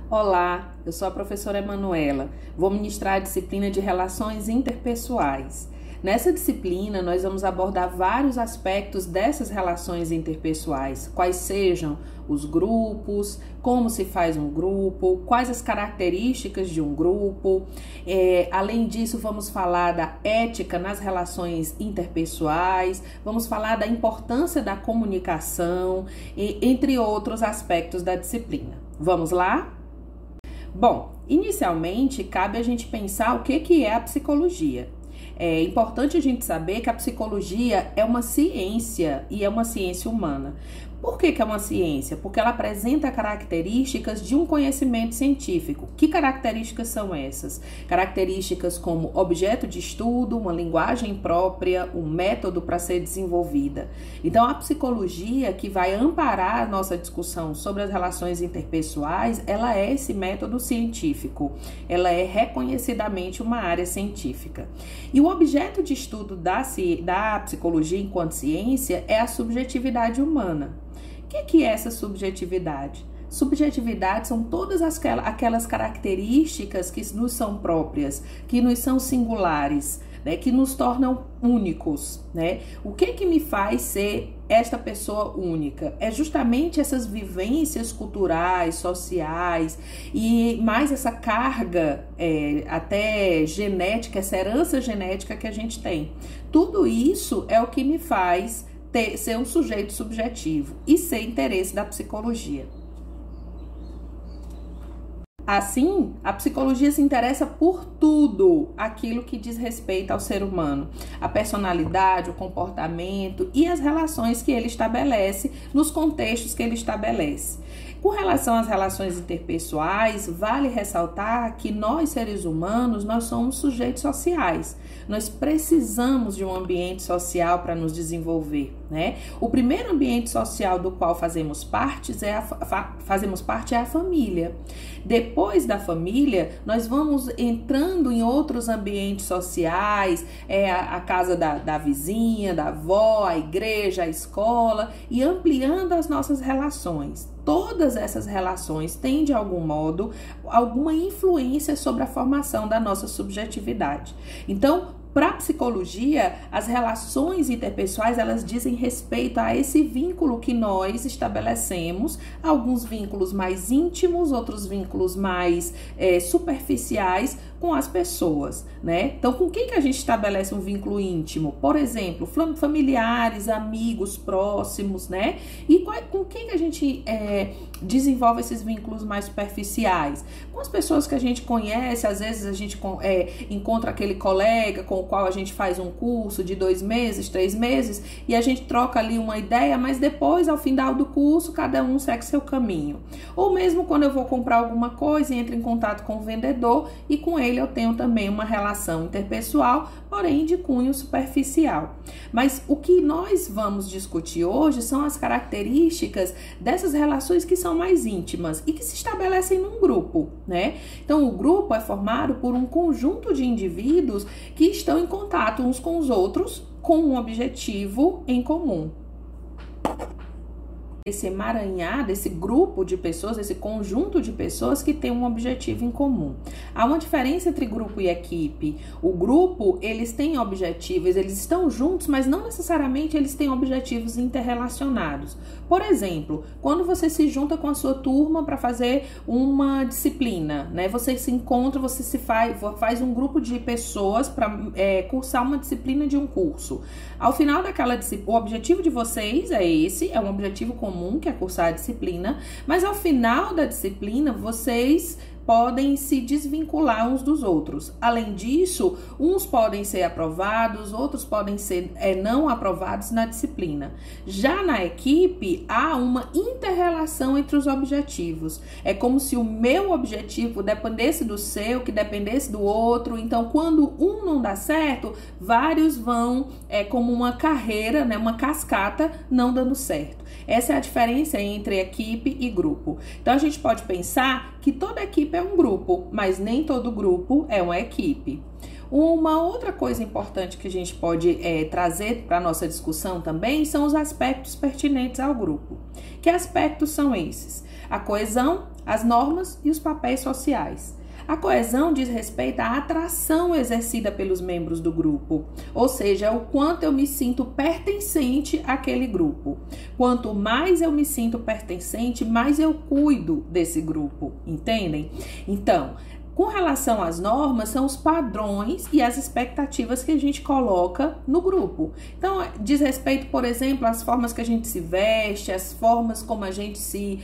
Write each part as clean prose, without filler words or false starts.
Olá, eu sou a professora Emanuela. Vou ministrar a disciplina de Relações Interpessoais. Nessa disciplina, nós vamos abordar vários aspectos dessas relações interpessoais, quais sejam os grupos, como se faz um grupo, quais as características de um grupo. Além disso, vamos falar da ética nas relações interpessoais, vamos falar da importância da comunicação, entre outros aspectos da disciplina. Vamos lá? Bom, inicialmente, cabe a gente pensar o que é a psicologia. É importante a gente saber que a psicologia é uma ciência e é uma ciência humana. Por que é uma ciência? Porque ela apresenta características de um conhecimento científico. Que características são essas? Características como objeto de estudo, uma linguagem própria, um método para ser desenvolvida. Então, a psicologia que vai amparar a nossa discussão sobre as relações interpessoais, ela é esse método científico. Ela é reconhecidamente uma área científica. E o objeto de estudo da psicologia enquanto ciência é a subjetividade humana. O que é essa subjetividade? Subjetividade são todas aquelas características que nos são próprias, que nos são singulares, né, que nos tornam únicos, né? O que me faz ser esta pessoa única? É justamente essas vivências culturais, sociais e mais essa carga até genética, essa herança genética que a gente tem. Tudo isso é o que me faz ser um sujeito subjetivo e ser interesse da psicologia. Assim, a psicologia se interessa por tudo aquilo que diz respeito ao ser humano, a personalidade, o comportamento e as relações que ele estabelece nos contextos que ele estabelece. Com relação às relações interpessoais, vale ressaltar que nós, seres humanos, nós somos sujeitos sociais. Nós precisamos de um ambiente social para nos desenvolver, né? O primeiro ambiente social do qual fazemos parte é a família. Depois da família, nós vamos entrando em outros ambientes sociais, a casa da vizinha, da avó, a igreja, a escola, e ampliando as nossas relações. Todas essas relações têm, de algum modo, alguma influência sobre a formação da nossa subjetividade. Então, para a psicologia, as relações interpessoais, elas dizem respeito a esse vínculo que nós estabelecemos, alguns vínculos mais íntimos, outros vínculos mais superficiais com as pessoas, né? Então, com quem que a gente estabelece um vínculo íntimo? Por exemplo, familiares, amigos próximos, né? E com quem que a gente desenvolve esses vínculos mais superficiais? Com as pessoas que a gente conhece, às vezes a gente encontra aquele colega com o qual a gente faz um curso de 2 meses, 3 meses, e a gente troca ali uma ideia, mas depois, ao final do curso, cada um segue seu caminho. Ou mesmo quando eu vou comprar alguma coisa e entro em contato com o vendedor, e com ele eu tenho também uma relação interpessoal, porém de cunho superficial. Mas o que nós vamos discutir hoje são as características dessas relações que são mais íntimas e que se estabelecem num grupo, né? Então, o grupo é formado por um conjunto de indivíduos que estão em contato uns com os outros com um objetivo em comum. Esse emaranhado, esse grupo de pessoas, esse conjunto de pessoas que tem um objetivo em comum. Há uma diferença entre grupo e equipe. O grupo, eles têm objetivos, eles estão juntos, mas não necessariamente eles têm objetivos interrelacionados. Por exemplo, quando você se junta com a sua turma para fazer uma disciplina, né? Você se encontra, faz um grupo de pessoas para cursar uma disciplina de um curso. Ao final daquela disciplina, o objetivo de vocês é um objetivo comum, que é cursar a disciplina, mas ao final da disciplina, vocês podem se desvincular uns dos outros. Além disso, uns podem ser aprovados, outros podem ser não aprovados na disciplina. Já na equipe, há uma inter-relação entre os objetivos. É como se o meu objetivo dependesse do seu, que dependesse do outro. Então, quando um não dá certo, vários vão, como uma carreira, né, uma cascata, não dando certo. Essa é a diferença entre equipe e grupo. Então, a gente pode pensar que toda equipe é um grupo, mas nem todo grupo é uma equipe. Uma outra coisa importante que a gente pode trazer para a nossa discussão também são os aspectos pertinentes ao grupo. Que aspectos são esses? A coesão, as normas e os papéis sociais. A coesão diz respeito à atração exercida pelos membros do grupo, ou seja, o quanto eu me sinto pertencente àquele grupo. Quanto mais eu me sinto pertencente, mais eu cuido desse grupo, entendem? Então, com relação às normas, são os padrões e as expectativas que a gente coloca no grupo. Então, diz respeito, por exemplo, às formas que a gente se veste, às formas como a gente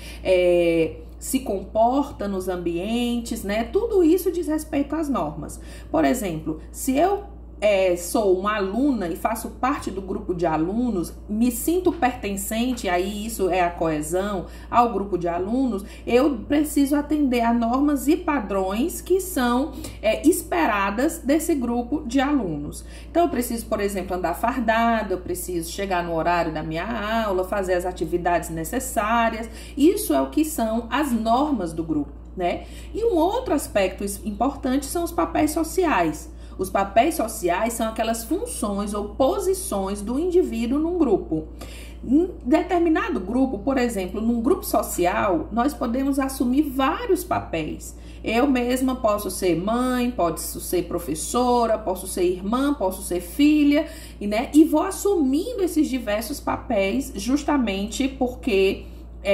se comporta nos ambientes, né? Tudo isso diz respeito às normas. Por exemplo, se eu sou uma aluna e faço parte do grupo de alunos, me sinto pertencente, aí isso é a coesão ao grupo de alunos, eu preciso atender a normas e padrões que são esperadas desse grupo de alunos. Então, eu preciso, por exemplo, andar fardado, eu preciso chegar no horário da minha aula, fazer as atividades necessárias. Isso é o que são as normas do grupo, né? E um outro aspecto importante são os papéis sociais. Os papéis sociais são aquelas funções ou posições do indivíduo num grupo. Em determinado grupo, por exemplo, num grupo social, nós podemos assumir vários papéis. Eu mesma posso ser mãe, posso ser professora, posso ser irmã, posso ser filha, né? E vou assumindo esses diversos papéis justamente porque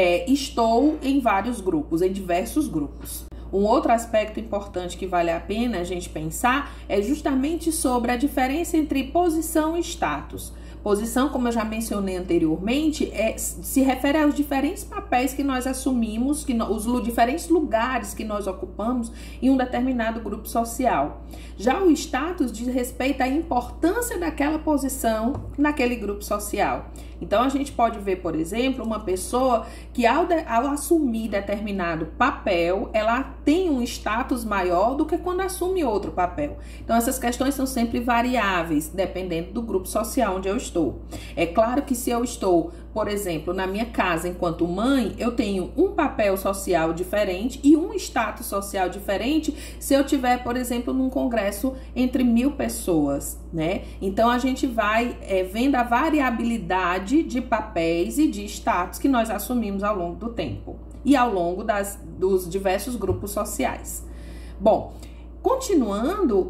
estou em vários grupos, em diversos grupos. Um outro aspecto importante que vale a pena a gente pensar é justamente sobre a diferença entre posição e status. Posição, como eu já mencionei anteriormente, se refere aos diferentes papéis que nós assumimos, os diferentes lugares que nós ocupamos em um determinado grupo social. Já o status diz respeito à importância daquela posição naquele grupo social. Então, a gente pode ver, por exemplo, uma pessoa que ao assumir determinado papel, ela tem um status maior do que quando assume outro papel. Então, essas questões são sempre variáveis, dependendo do grupo social onde eu estou. É claro que se eu estou, por exemplo, na minha casa enquanto mãe, eu tenho um papel social diferente e um status social diferente se eu tiver, por exemplo, num congresso entre 1000 pessoas, né? Então, a gente vai vendo a variabilidade de papéis e de status que nós assumimos ao longo do tempo e ao longo dos diversos grupos sociais. Bom, continuando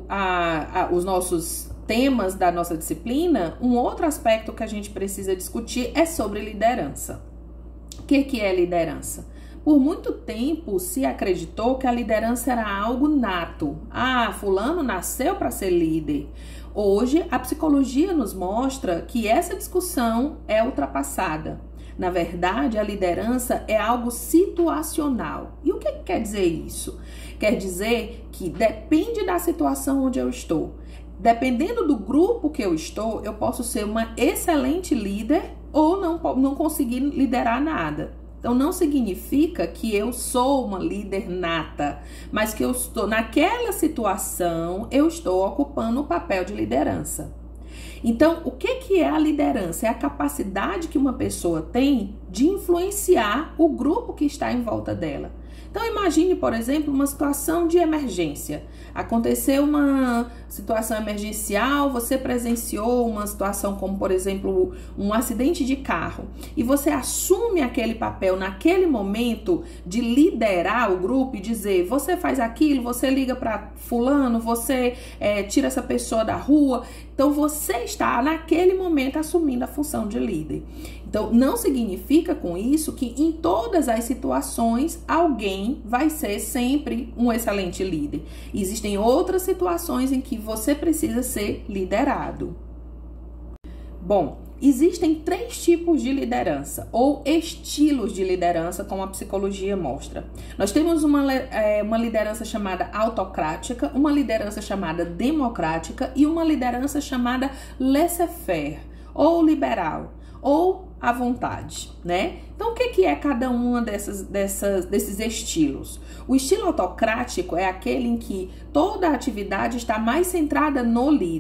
os nossos temas da nossa disciplina, um outro aspecto que a gente precisa discutir é sobre liderança. O que é liderança? Por muito tempo se acreditou que a liderança era algo nato. Ah, fulano nasceu para ser líder. Hoje, a psicologia nos mostra que essa discussão é ultrapassada. Na verdade, a liderança é algo situacional. E o que quer dizer isso? Quer dizer que depende da situação onde eu estou. Dependendo do grupo que eu estou, eu posso ser uma excelente líder ou não conseguir liderar nada. Então, não significa que eu sou uma líder nata, mas que eu estou naquela situação, eu estou ocupando o papel de liderança. Então, o que é a liderança? É a capacidade que uma pessoa tem de influenciar o grupo que está em volta dela. Então, imagine, por exemplo, uma situação de emergência. Aconteceu uma situação emergencial, você presenciou uma situação como, por exemplo, um acidente de carro. E você assume aquele papel naquele momento de liderar o grupo e dizer, você faz aquilo, você liga para fulano, você tira essa pessoa da rua. Então, você está naquele momento assumindo a função de líder. Então, não significa com isso que em todas as situações alguém vai ser sempre um excelente líder. Existem outras situações em que você precisa ser liderado. Bom, existem 3 tipos de liderança ou estilos de liderança, como a psicologia mostra. Nós temos uma liderança chamada autocrática, uma liderança chamada democrática e uma liderança chamada laissez-faire ou liberal ou à vontade, né? Então, o que é cada uma desses estilos? O estilo autocrático é aquele em que toda a atividade está mais centrada no líder.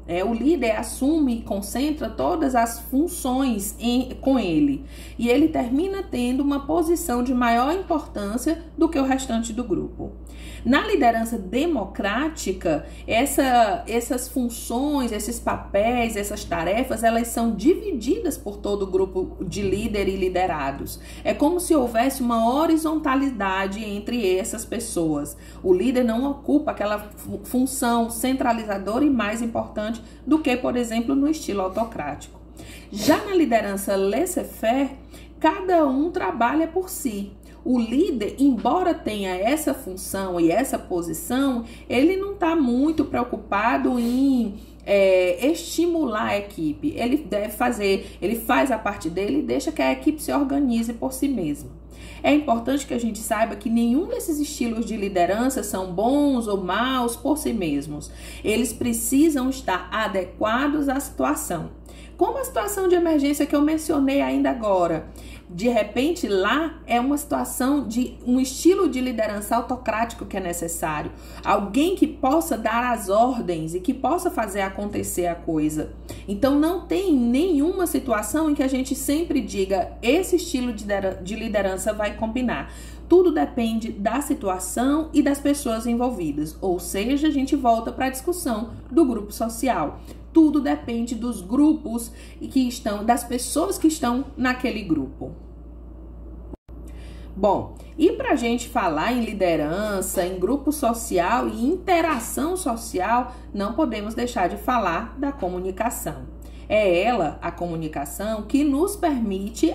O líder assume e concentra todas as funções com ele. E ele termina tendo uma posição de maior importância do que o restante do grupo. Na liderança democrática, essas funções, esses papéis, essas tarefas, elas são divididas por todo o grupo de líder e liderados. É como se houvesse uma horizontalidade entre essas pessoas. O líder não ocupa aquela função centralizadora e mais importante do que, por exemplo, no estilo autocrático. Já na liderança laissez-faire, cada um trabalha por si. O líder, embora tenha essa função e essa posição, ele não está muito preocupado em estimular a equipe. Ele faz a parte dele e deixa que a equipe se organize por si mesma. É importante que a gente saiba que nenhum desses estilos de liderança são bons ou maus por si mesmos. Eles precisam estar adequados à situação. Como a situação de emergência que eu mencionei ainda agora. De repente, lá é uma situação de um estilo de liderança autocrático que é necessário. Alguém que possa dar as ordens e que possa fazer acontecer a coisa. Então, não tem nenhuma situação em que a gente sempre diga esse estilo de liderança vai combinar. Tudo depende da situação e das pessoas envolvidas. Ou seja, a gente volta para a discussão do grupo social. Tudo depende dos grupos das pessoas que estão naquele grupo. Bom, e para a gente falar em liderança, em grupo social e interação social, não podemos deixar de falar da comunicação. É ela, a comunicação, que nos permite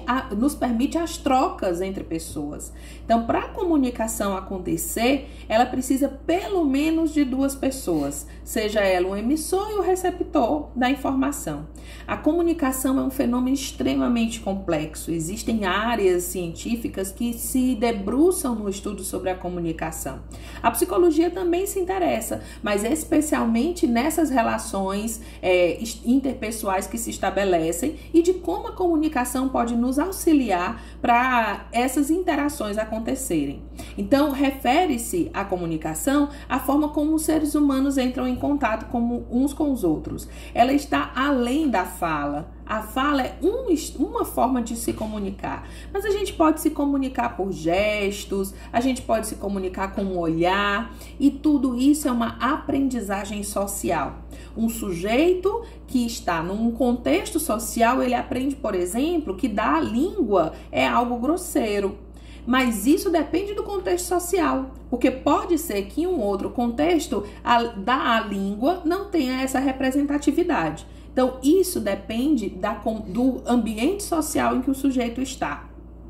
as trocas entre pessoas. Então, para a comunicação acontecer, ela precisa pelo menos de duas pessoas, seja ela o emissor e o receptor da informação. A comunicação é um fenômeno extremamente complexo. Existem áreas científicas que se debruçam no estudo sobre a comunicação. A psicologia também se interessa, mas especialmente nessas relações interpessoais que se estabelecem e de como a comunicação pode nos auxiliar para essas interações acontecerem. Então, refere-se à comunicação à forma como os seres humanos entram em contato uns com os outros. Ela está além da fala. A fala é uma forma de se comunicar, mas a gente pode se comunicar por gestos, a gente pode se comunicar com um olhar, e tudo isso é uma aprendizagem social. Um sujeito que está num contexto social, ele aprende, por exemplo, que dar a língua é algo grosseiro. Mas isso depende do contexto social, porque pode ser que em um outro contexto, dar a língua não tenha essa representatividade. Então, isso depende do ambiente social em que o sujeito está.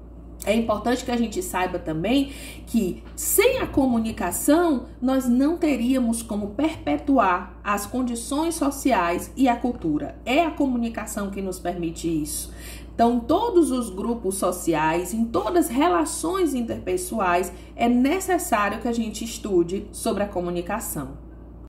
É importante que a gente saiba também que sem a comunicação, nós não teríamos como perpetuar as condições sociais e a cultura. É a comunicação que nos permite isso. Então, em todos os grupos sociais, em todas as relações interpessoais, é necessário que a gente estude sobre a comunicação.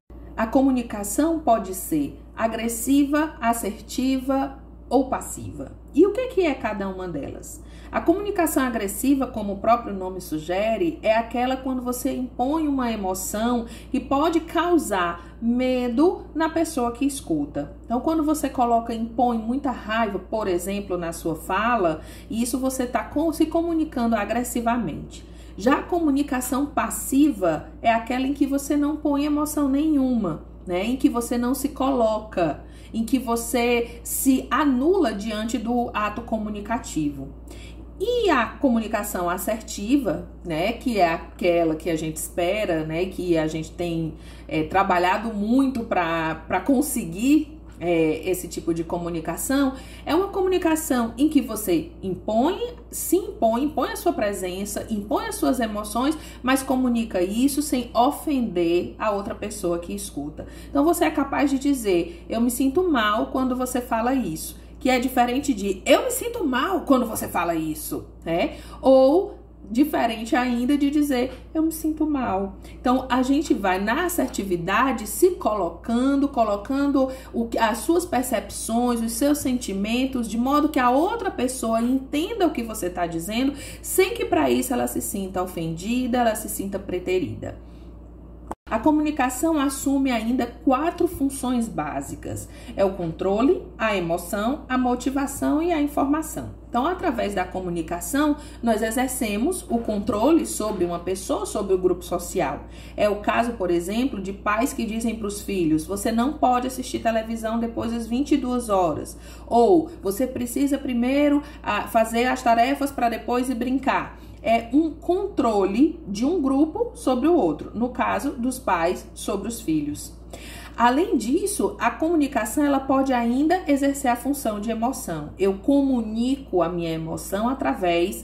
A comunicação pode ser agressiva, assertiva ou passiva. E o que é cada uma delas? A comunicação agressiva, como o próprio nome sugere, é aquela quando você impõe uma emoção que pode causar medo na pessoa que escuta. Então, quando você impõe muita raiva, por exemplo, na sua fala, isso você está se comunicando agressivamente. Já a comunicação passiva é aquela em que você não põe emoção nenhuma, né? Em que você não se coloca, em que você se anula diante do ato comunicativo. E a comunicação assertiva, né, que é aquela que a gente espera, né, que a gente tem trabalhado muito para conseguir esse tipo de comunicação, é uma comunicação em que você impõe a sua presença, impõe as suas emoções, mas comunica isso sem ofender a outra pessoa que escuta. Então você é capaz de dizer, eu me sinto mal quando você fala isso, que é diferente de eu me sinto mal quando você fala isso, né? Ou diferente ainda de dizer eu me sinto mal. Então a gente vai na assertividade se colocando as suas percepções, os seus sentimentos, de modo que a outra pessoa entenda o que você está dizendo, sem que para isso ela se sinta ofendida, ela se sinta preterida. A comunicação assume ainda 4 funções básicas. É o controle, a emoção, a motivação e a informação. Então, através da comunicação, nós exercemos o controle sobre uma pessoa, sobre o grupo social. É o caso, por exemplo, de pais que dizem para os filhos: você não pode assistir televisão depois das 22 horas. Ou você precisa primeiro fazer as tarefas para depois ir brincar. É um controle de um grupo sobre o outro, no caso dos pais sobre os filhos. Além disso, a comunicação ela pode ainda exercer a função de emoção. Eu comunico a minha emoção através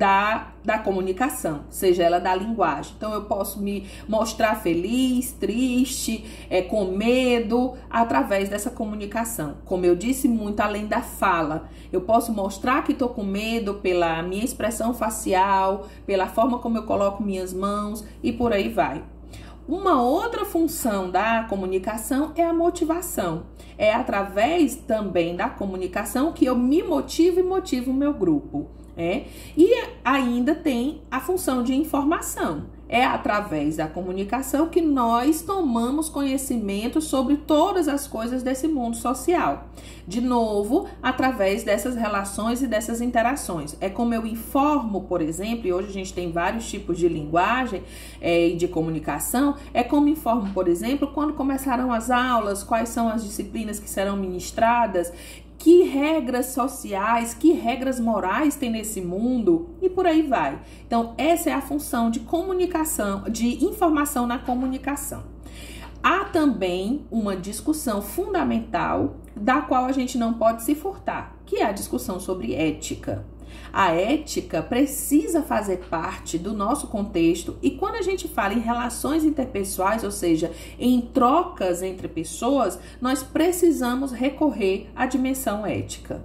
da comunicação, seja ela da linguagem. Então, eu posso me mostrar feliz, triste, com medo, através dessa comunicação. Como eu disse, muito além da fala. Eu posso mostrar que estou com medo pela minha expressão facial, pela forma como eu coloco minhas mãos e por aí vai. Uma outra função da comunicação é a motivação. É através também da comunicação que eu me motivo e motivo o meu grupo. E ainda tem a função de informação. É através da comunicação que nós tomamos conhecimento sobre todas as coisas desse mundo social. De novo, através dessas relações e dessas interações. É como eu informo, por exemplo, e hoje a gente tem vários tipos de linguagem e de comunicação. É como informo, por exemplo, quando começarão as aulas, quais são as disciplinas que serão ministradas, que regras sociais, que regras morais tem nesse mundo e por aí vai. Então, essa é a função de comunicação, de informação na comunicação. Há também uma discussão fundamental da qual a gente não pode se furtar, que é a discussão sobre ética. A ética precisa fazer parte do nosso contexto e quando a gente fala em relações interpessoais, ou seja, em trocas entre pessoas, nós precisamos recorrer à dimensão ética.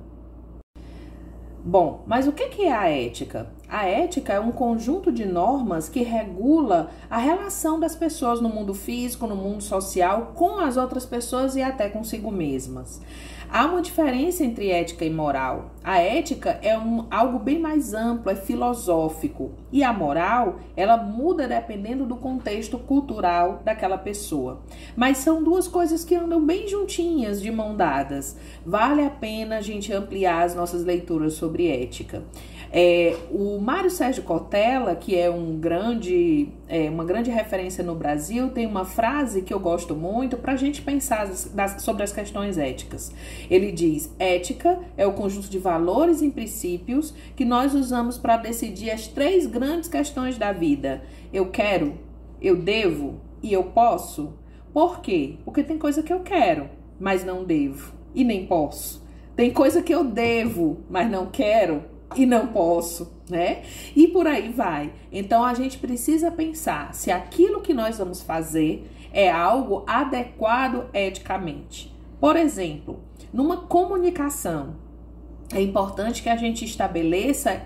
Bom, mas o que é a ética? A ética é um conjunto de normas que regula a relação das pessoas no mundo físico, no mundo social, com as outras pessoas e até consigo mesmas. Há uma diferença entre ética e moral. A ética é algo bem mais amplo, é filosófico. E a moral, ela muda dependendo do contexto cultural daquela pessoa. Mas são duas coisas que andam bem juntinhas, de mão dadas. Vale a pena a gente ampliar as nossas leituras sobre ética. O Mário Sérgio Cortella, que é uma grande referência no Brasil, tem uma frase que eu gosto muito para a gente pensar sobre as questões éticas. Ele diz: ética é o conjunto de valores e princípios que nós usamos para decidir as 3 grandes questões da vida. Eu quero, eu devo e eu posso. Por quê? Porque tem coisa que eu quero, mas não devo e nem posso. Tem coisa que eu devo, mas não quero e não posso, né? E por aí vai. Então a gente precisa pensar se aquilo que nós vamos fazer é algo adequado eticamente. Por exemplo, numa comunicação, é importante que a gente estabeleça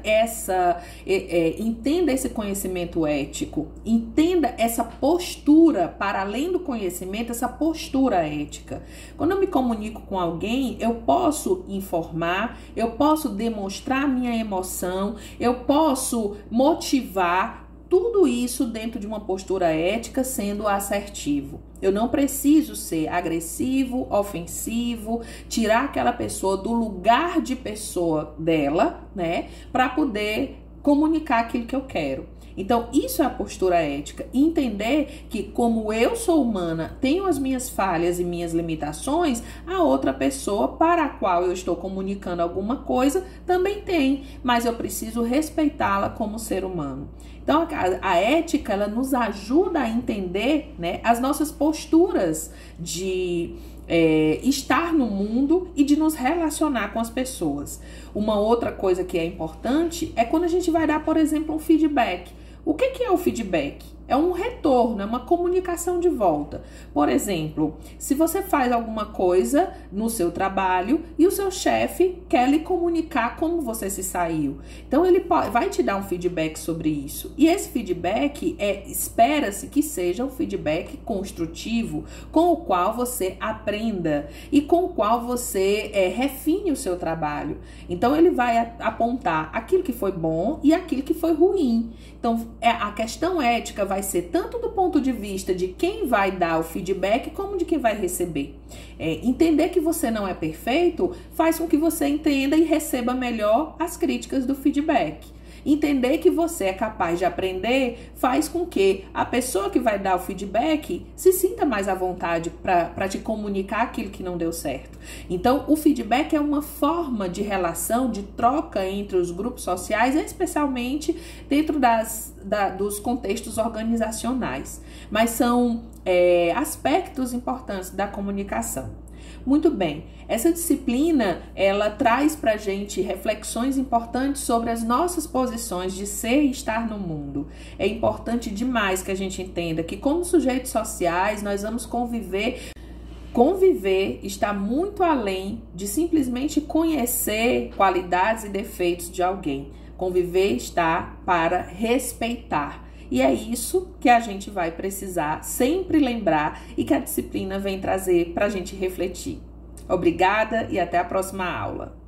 entenda esse conhecimento ético, entenda essa postura, para além do conhecimento, essa postura ética. Quando eu me comunico com alguém, eu posso informar, eu posso demonstrar minha emoção, eu posso motivar, tudo isso dentro de uma postura ética, sendo assertivo. Eu não preciso ser agressivo, ofensivo, tirar aquela pessoa do lugar de pessoa dela, né, para poder comunicar aquilo que eu quero. Então, isso é a postura ética. Entender que, como eu sou humana, tenho as minhas falhas e minhas limitações, a outra pessoa para a qual eu estou comunicando alguma coisa também tem, mas eu preciso respeitá-la como ser humano. Então, a ética, ela nos ajuda a entender, né, as nossas posturas de estar no mundo e de nos relacionar com as pessoas. Uma outra coisa que é importante é quando a gente vai dar, por exemplo, um feedback. O que é o feedback? É um retorno, é uma comunicação de volta. Por exemplo, se você faz alguma coisa no seu trabalho e o seu chefe quer lhe comunicar como você se saiu. Então, ele vai te dar um feedback sobre isso. E esse feedback espera-se que seja um feedback construtivo, com o qual você aprenda e com o qual você refine o seu trabalho. Então, ele vai apontar aquilo que foi bom e aquilo que foi ruim. Então, a questão ética vai ser tanto do ponto de vista de quem vai dar o feedback, como de quem vai receber. Entender que você não é perfeito faz com que você entenda e receba melhor as críticas do feedback. Entender que você é capaz de aprender faz com que a pessoa que vai dar o feedback se sinta mais à vontade para te comunicar aquilo que não deu certo. Então, o feedback é uma forma de relação, de troca entre os grupos sociais, especialmente dentro dos contextos organizacionais. Mas são aspectos importantes da comunicação. Muito bem, essa disciplina, ela traz pra gente reflexões importantes sobre as nossas posições de ser e estar no mundo. É importante demais que a gente entenda que como sujeitos sociais, nós vamos conviver. Conviver está muito além de simplesmente conhecer qualidades e defeitos de alguém. Conviver está para respeitar. E é isso que a gente vai precisar sempre lembrar e que a disciplina vem trazer para a gente refletir. Obrigada e até a próxima aula.